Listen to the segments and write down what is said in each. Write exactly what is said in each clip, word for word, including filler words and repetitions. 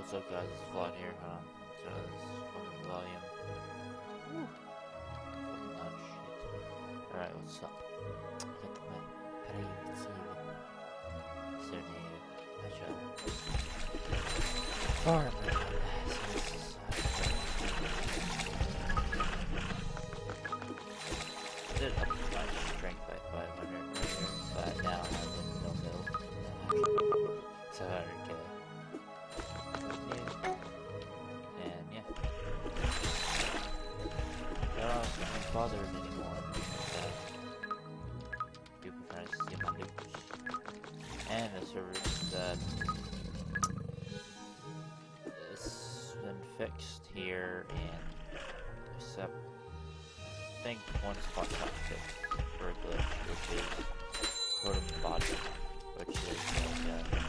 What's up guys, it's Vlad here, hold on, so this fucking volume. Woo. Fucking loud shit. Alright, what's up? Get the mic. How do you even see it? So do you, match up. Alright, my god, so this is, uh, I did up my strength by five hundred earlier, but now I have no build. So I don't care. And yeah, I don't bothered anymore with uh, people trying to see my news. And the server that it's been fixed here, and except I think one spot got fixed for a glitch, which is totem body, which is like uh,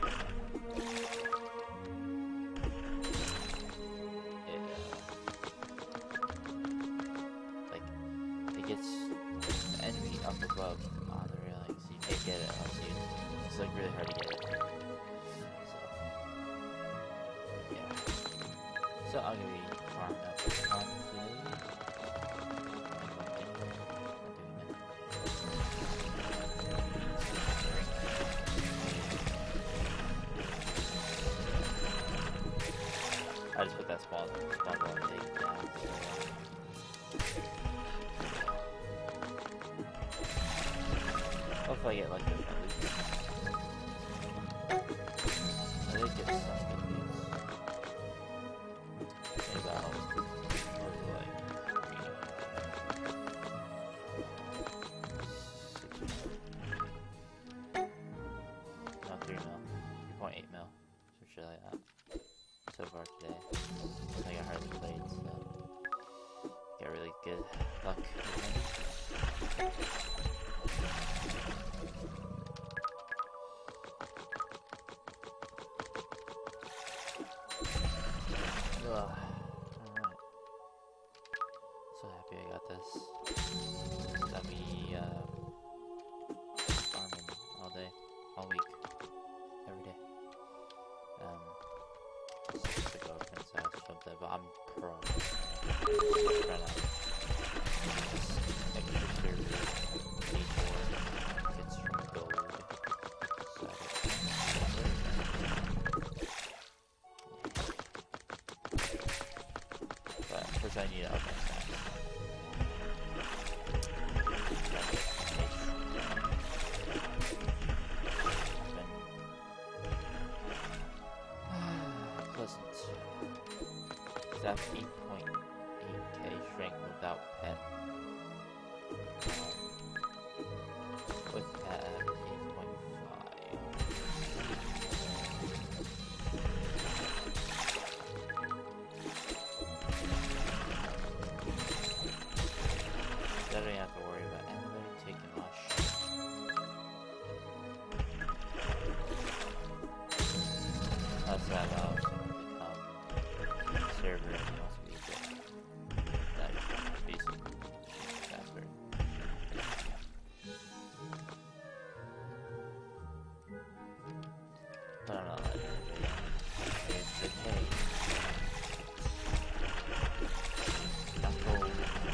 up above on the railing, so you can't get it unless you, it's like really hard to get it. So, yeah. So I'm gonna be farming up this time today. I just put that small, small ball take down. So, hopefully I get like this at least. I did get some of these. About, what was it like? Six mil. No, three mil. three point eight mil. Some shit like that. So far today. I got hardly played, so got really good luck with them. Alright. So happy I got this. It's got me uh, farming all day, all week, every day. Um, it's just to go to Princess house or something, but I'm pro. Trying to extra server, D four, gets from gold. So but first I need to up my stats. Pleasant. That's eight point eight K strength without pet. With pet, eight point five. I don't have to worry about anybody taking my shit. That's that allows someone to come server and also be good. That decent faster. But I'm not letting anybody in. It's the case. Knuckle.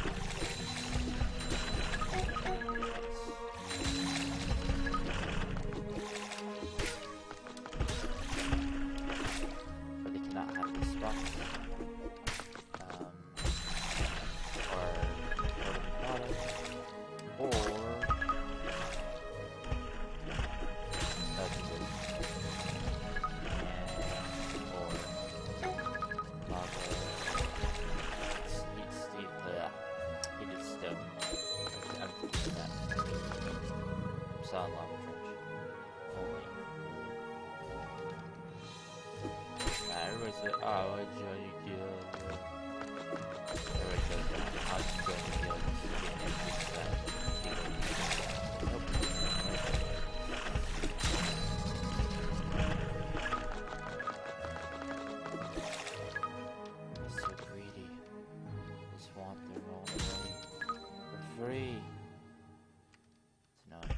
But they cannot have this spot. Um, or bottom, or that's good. And or lava. Heat, heat, uh, heated stone. I'm thinking of that. Solid lava trench. Only. Nah, everybody said, oh, what Joe you kill? Everybody goes down. I'll just go and kill this again and fix that. Nope. They're so greedy. Just want their own way. For free. It's annoying.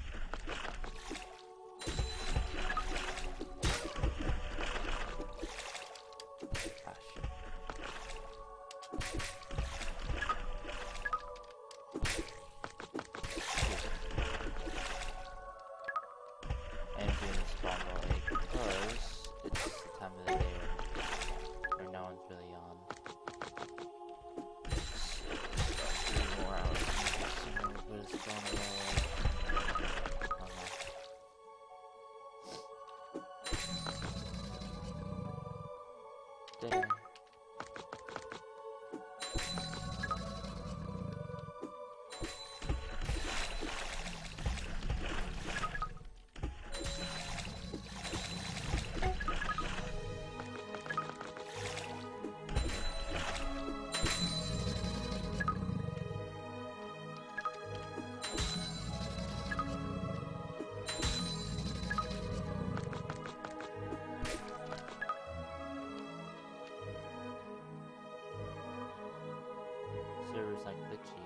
there. Server's like glitchy.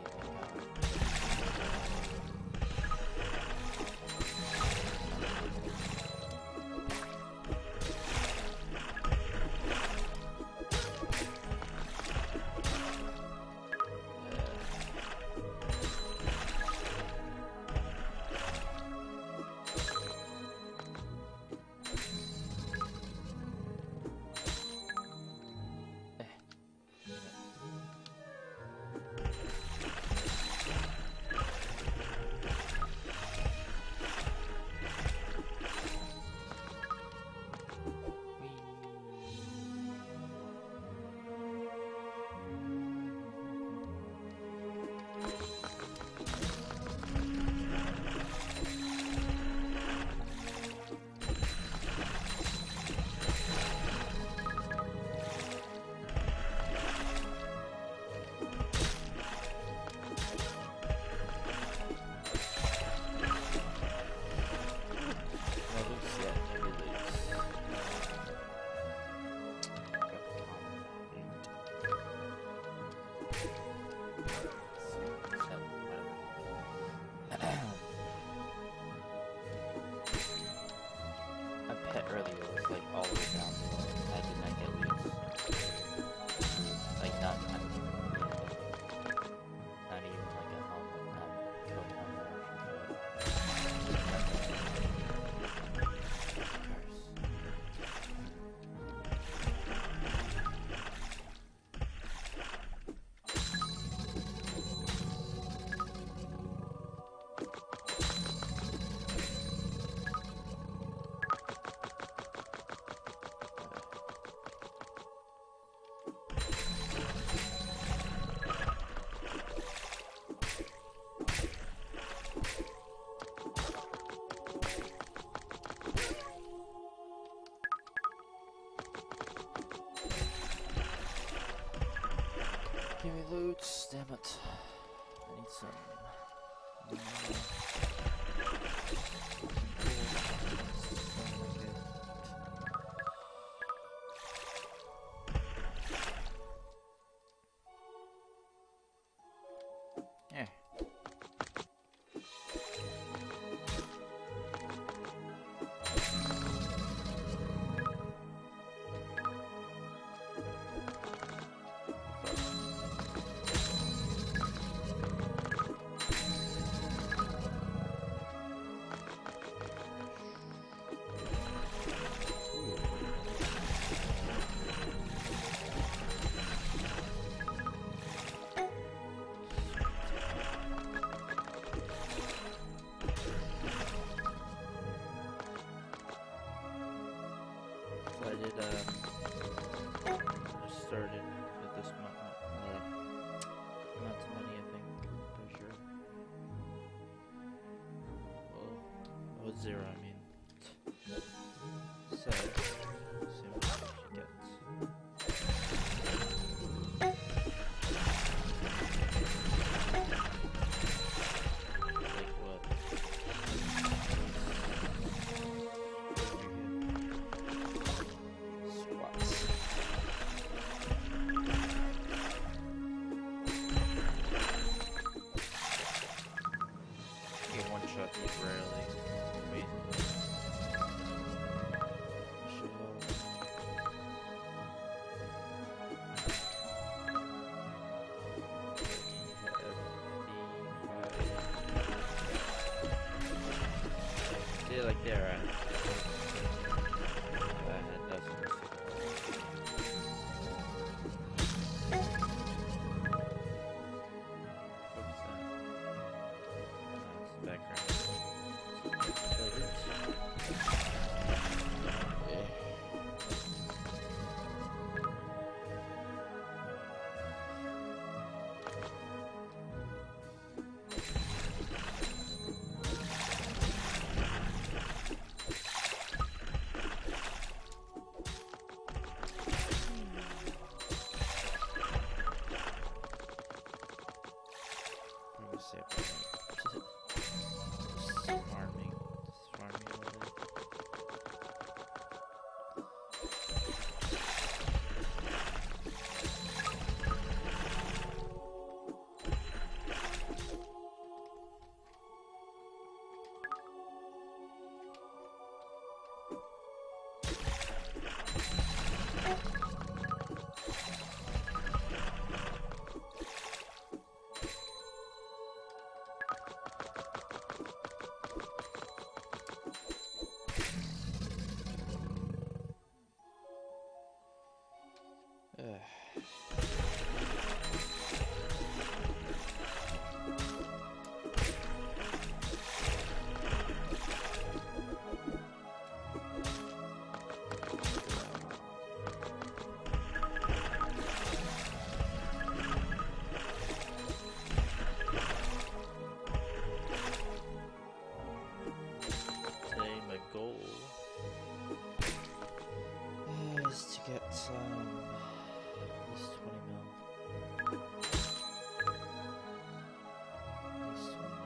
Earlier was like all the way down below. I did not get leads. Like not, not even, not even like a helmet, not kill helmet Give me loot, damn it. I need some. Yeah. I did, uh, just started with this amount, uh, amount of money, I think, pretty sure. Well, it was zero, I mean. So, let's see what she gets. Like what? One shot rarely. Wait. Ugh. Today my goal is to get um, at least twenty mil. At least twenty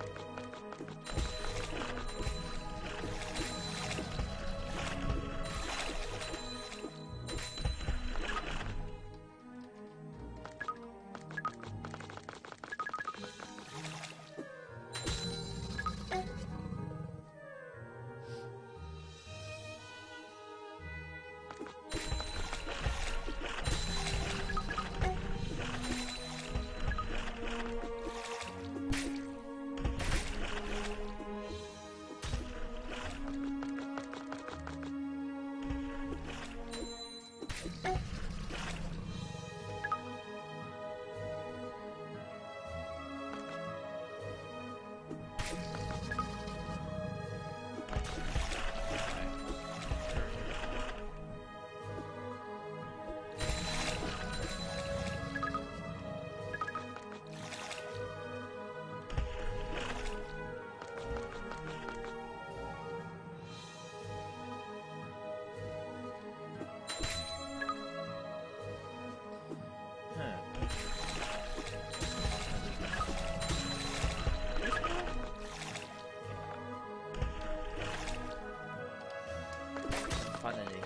Finally,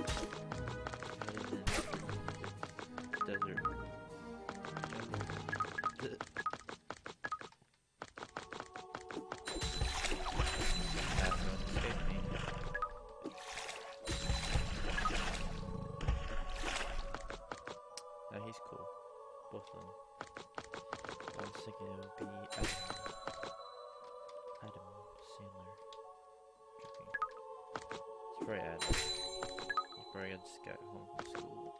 desert. Bathroom escaped me. No, he's cool. Both of them. I was thinking it would be Adam, Adam Sandler. Joking. It's probably Adam. He probably just got home from school.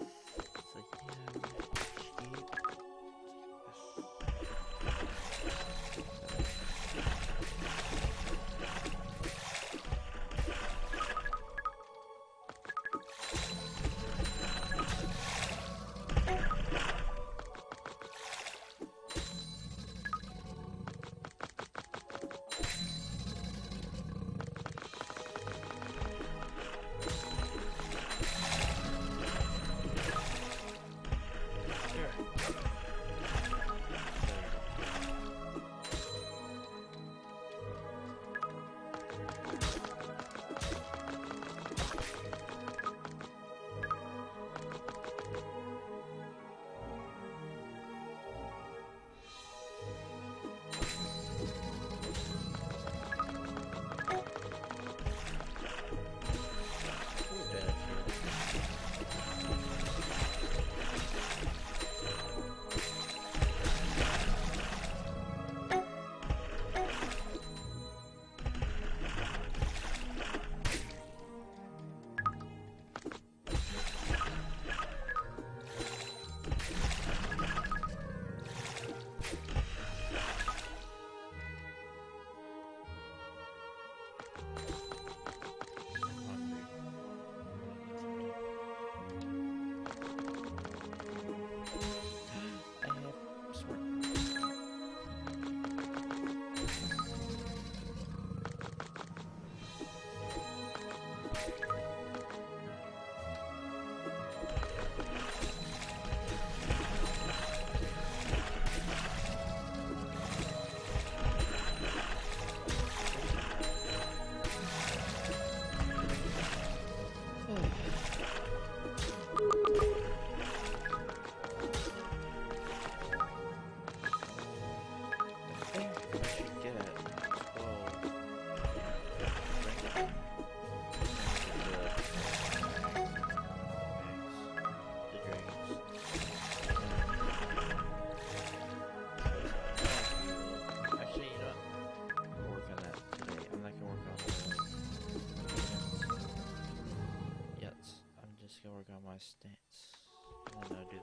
It's like, yeah, cheap. Stance. And then I'll do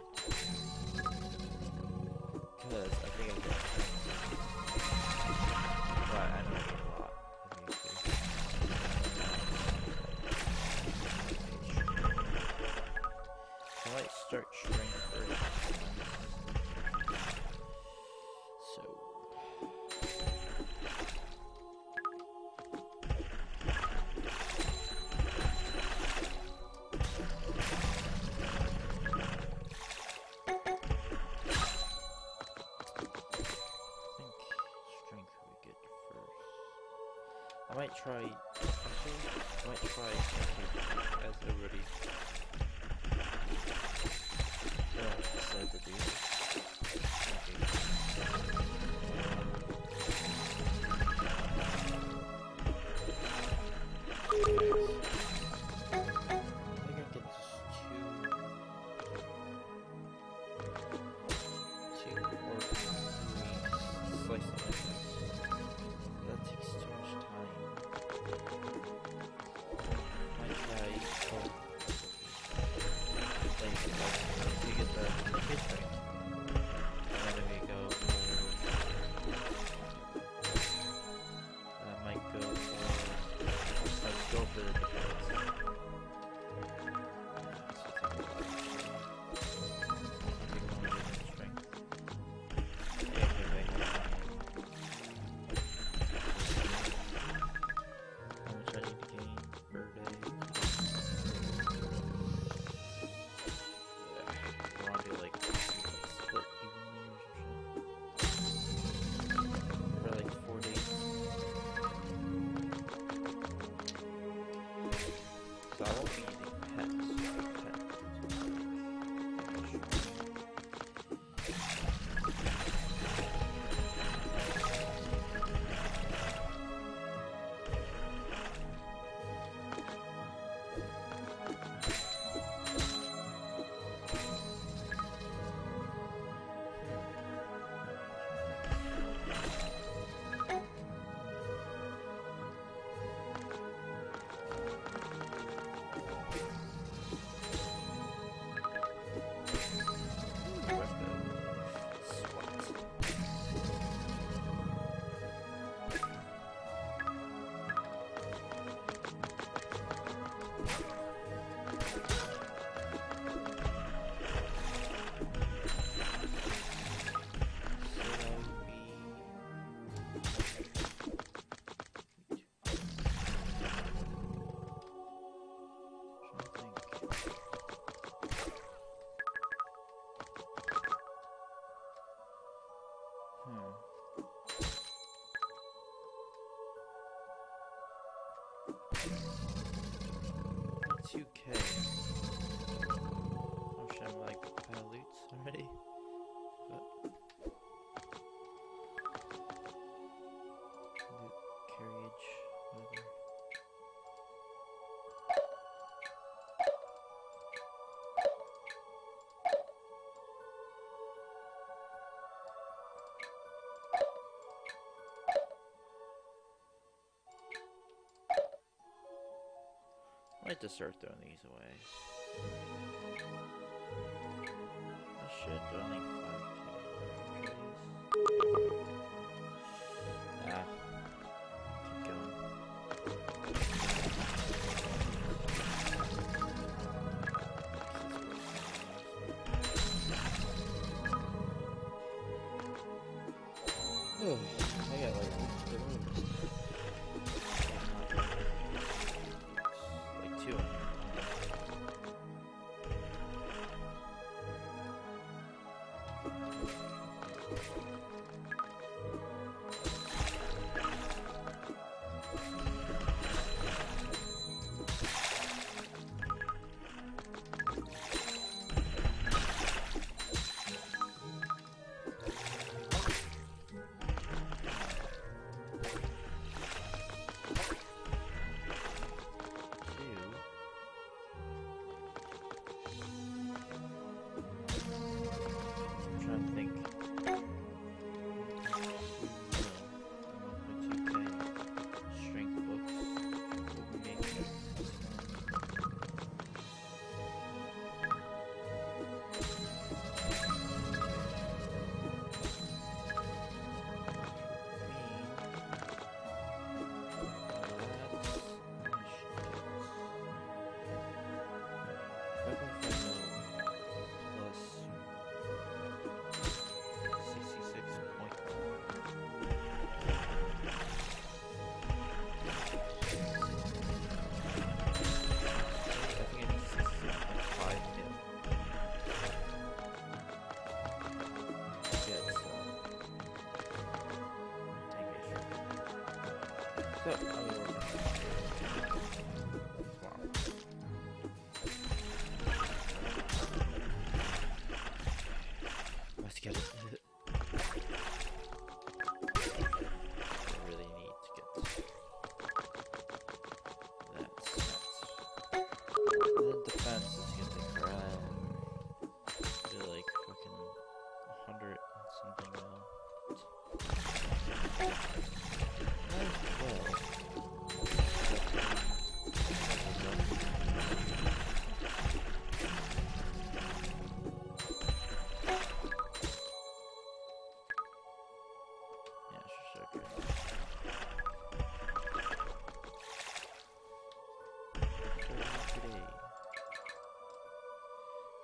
because I think I get well, I know I get a lot. I might start strength first. So I might try, actually, I might try something as already uh, decided to do. Okay. I think I get just two, two or three slices of this. That takes too much time. Might try oh, like, like to get the hit rate. And then we go I might go for let's go for the defense. So I won't be using pets. two K. Oh shit, I'm like out of loots already. But loot carriage, whatever. I might just start throwing these away. Oh shit, they're only five K. Ah. Keep going. Oh, I got like balloons. Like two of them.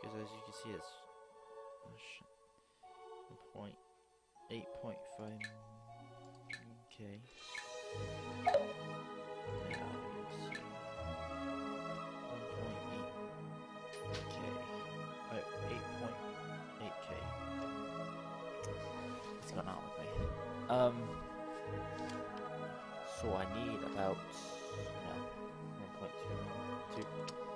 because as you can see, it's oh shit, point eight point five k. Yeah, let's see. one point eight k. Oh, eight point eight k. What's going on with me? Um. So I need about no one point two two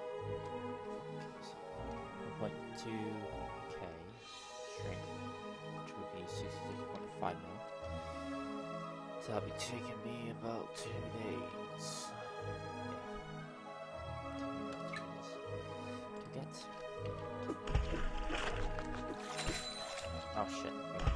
one point two k shrink, which would be sixty-six point five mil. So that'll be taking me about two days. Yeah. To get. Oh shit.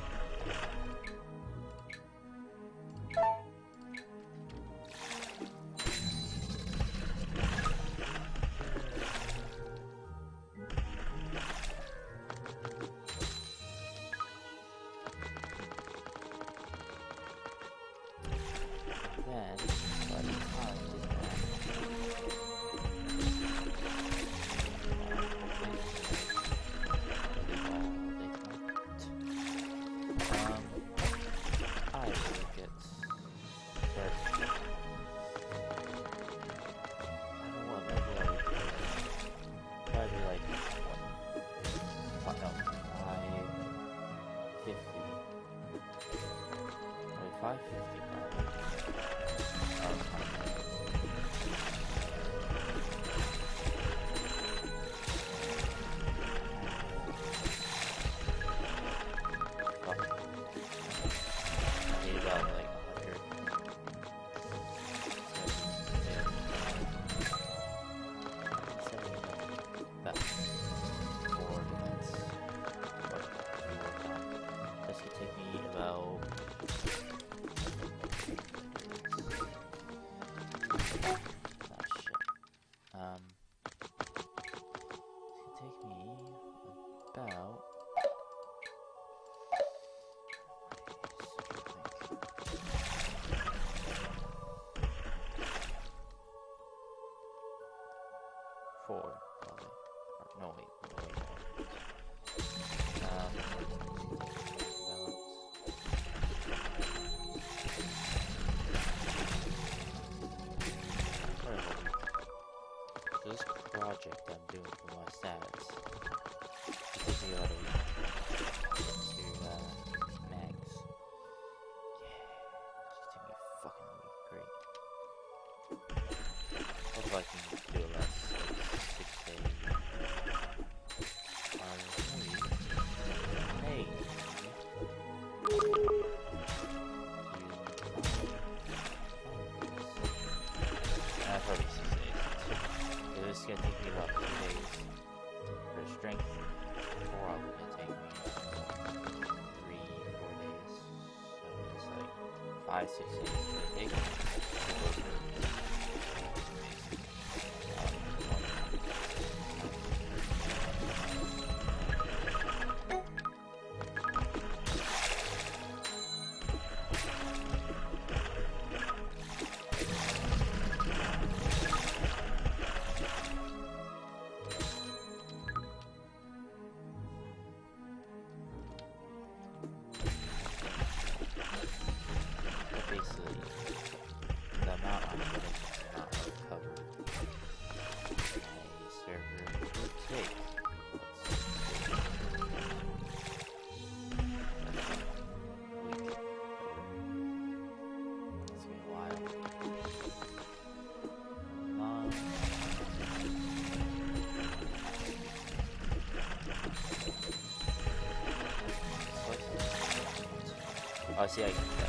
five fifty probably. I need about like a hundred. That for defense. This could take me about Um, it's gonna take me about four, probably. Or, no, wait, wait, wait. Um, this project I'm doing for my stats is taking me about a week to uh, mags. Yeah, it's taking me a fucking week. Great. Hopefully I can do a less like six days. Or maybe. Hey. Uh, probably six days. This is gonna take me about two days for strength. Probably gonna take me three, four days. So it's like five, six days. It's gonna take me to go through. Basically, the amount I'm getting is not recovered. My server would take. Week. It's been a while. Um, oh, see, I can do that.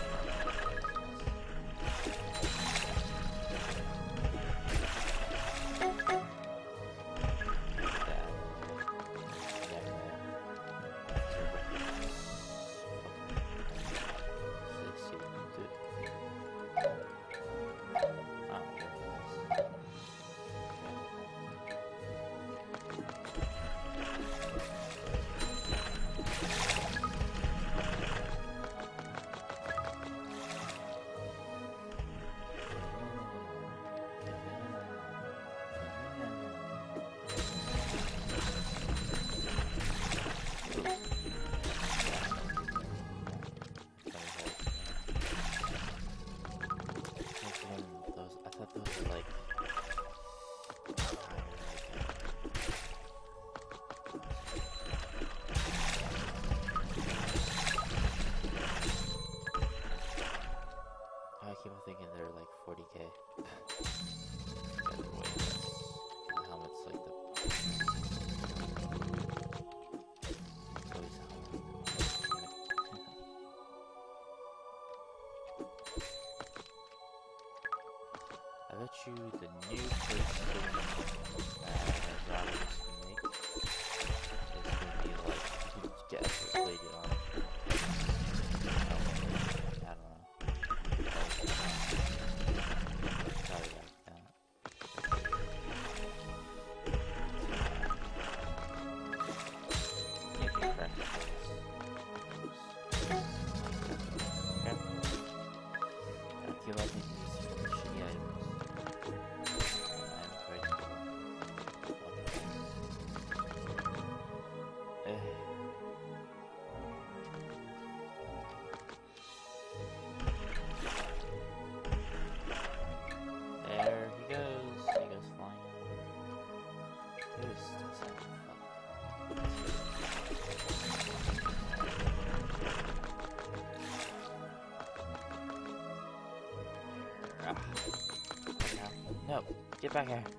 Get back here.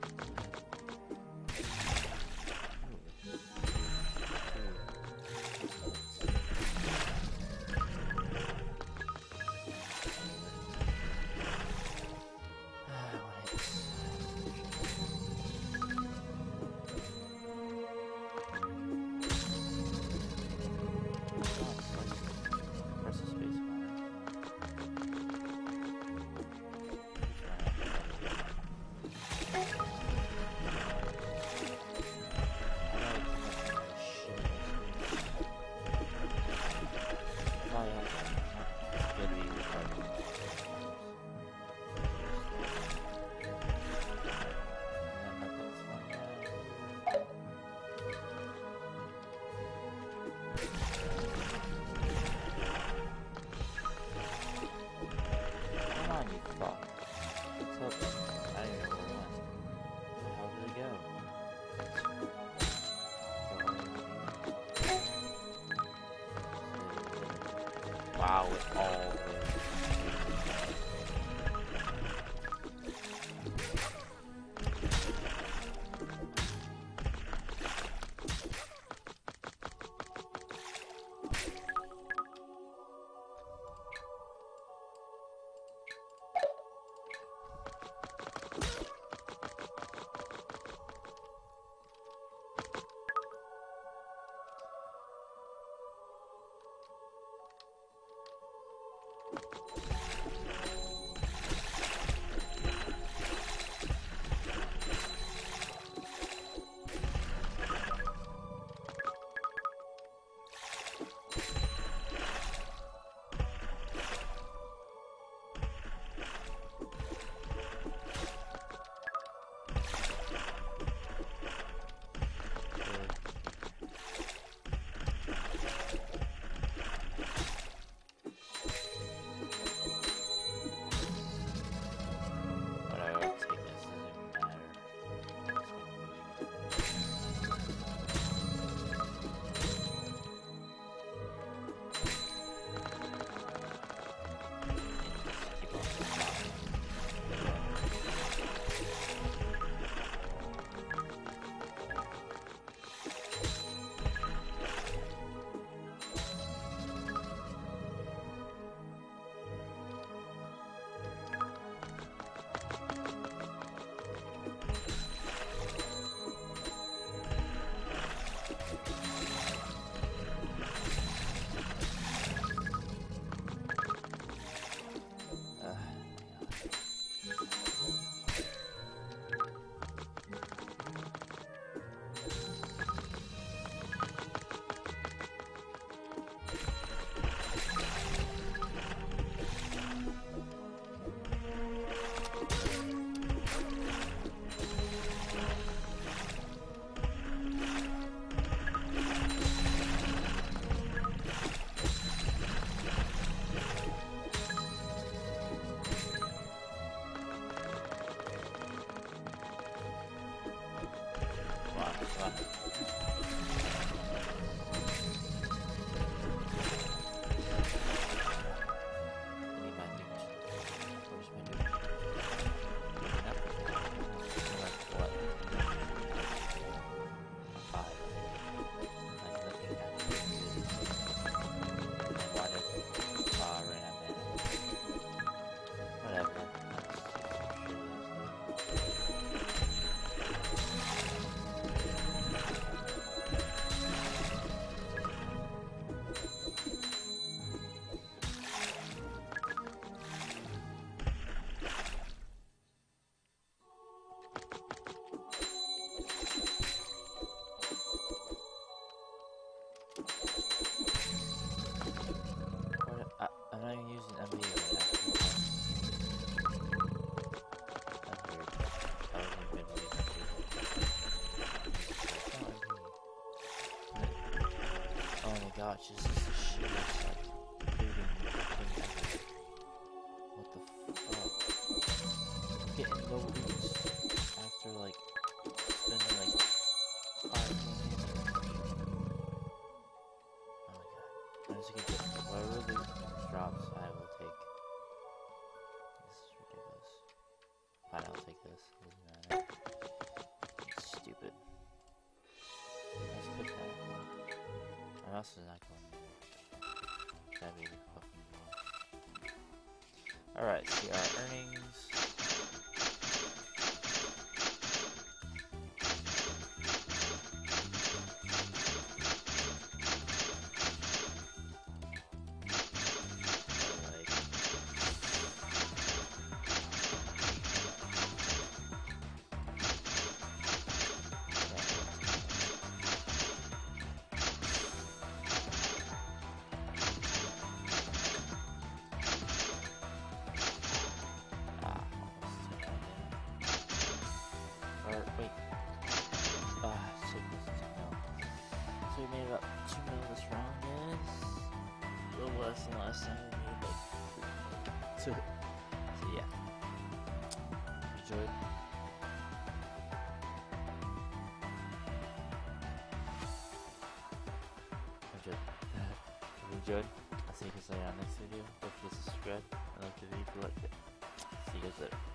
Wow, it's all gosh, this is the shittiest, like, looting thing ever. What the fuck? Getting no loots after, like, spending, like, five million. Oh my god. I'm just gonna get whatever loot drops, I will take. This is ridiculous. Fine, I'll take this. Doesn't matter. on it. It's stupid. Let's click that. My mouse is not going anywhere. That'd be fucking cool. Alright, see our earnings. Less than last time we made like so, so yeah. Enjoyed. Enjoyed. If you enjoyed, I'll see you guys later on next video. Don't forget to subscribe and like the video if you liked it. See you guys later.